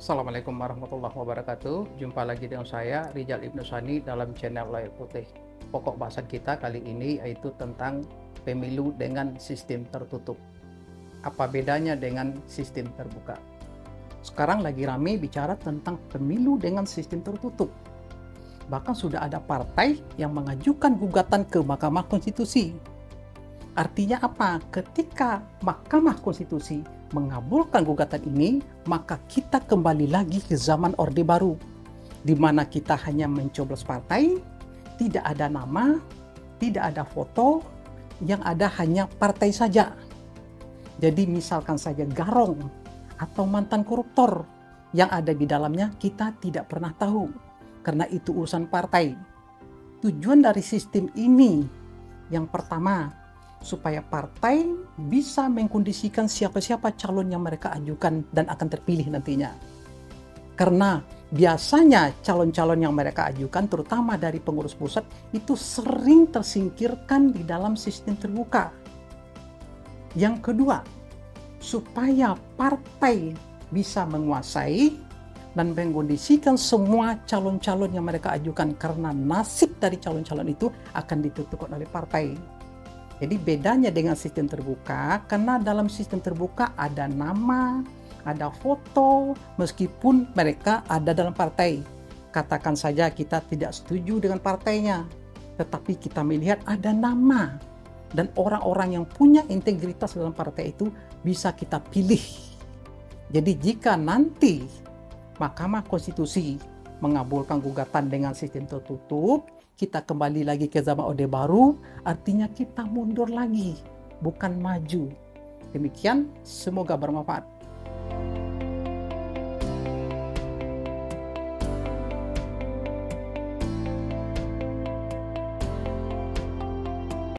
Assalamualaikum warahmatullahi wabarakatuh. Jumpa lagi dengan saya Rijal Ibnu Sani dalam channel Layar Putih. Pokok bahasan kita kali ini yaitu tentang pemilu dengan sistem tertutup. Apa bedanya dengan sistem terbuka? Sekarang lagi rame bicara tentang pemilu dengan sistem tertutup. Bahkan sudah ada partai yang mengajukan gugatan ke Mahkamah Konstitusi. Artinya apa? Ketika Mahkamah Konstitusi mengabulkan gugatan ini, maka kita kembali lagi ke zaman Orde Baru, di mana kita hanya mencoblos partai, tidak ada nama, tidak ada foto, yang ada hanya partai saja. Jadi misalkan saja Garong atau mantan koruptor, yang ada di dalamnya kita tidak pernah tahu, karena itu urusan partai. Tujuan dari sistem ini, yang pertama, supaya partai bisa mengkondisikan siapa-siapa calon yang mereka ajukan dan akan terpilih nantinya. Karena biasanya calon-calon yang mereka ajukan, terutama dari pengurus pusat, itu sering tersingkirkan di dalam sistem terbuka. Yang kedua, supaya partai bisa menguasai dan mengkondisikan semua calon-calon yang mereka ajukan, karena nasib dari calon-calon itu akan ditentukan oleh partai. Jadi bedanya dengan sistem terbuka, karena dalam sistem terbuka ada nama, ada foto, meskipun mereka ada dalam partai. Katakan saja kita tidak setuju dengan partainya, tetapi kita melihat ada nama, dan orang-orang yang punya integritas dalam partai itu bisa kita pilih. Jadi jika nanti Mahkamah Konstitusi mengabulkan gugatan dengan sistem tertutup, kita kembali lagi ke zaman Orde Baru, artinya kita mundur lagi, bukan maju. Demikian, semoga bermanfaat.